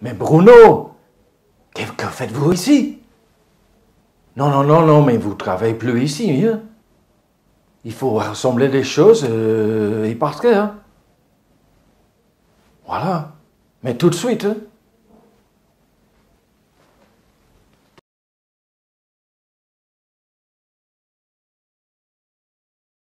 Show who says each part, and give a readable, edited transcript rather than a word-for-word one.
Speaker 1: Mais Bruno, que faites-vous ici? Non, non, non, non, mais vous ne travaillez plus ici, hein? Il faut rassembler les choses et partir, hein? Voilà. Mais tout de suite, hein?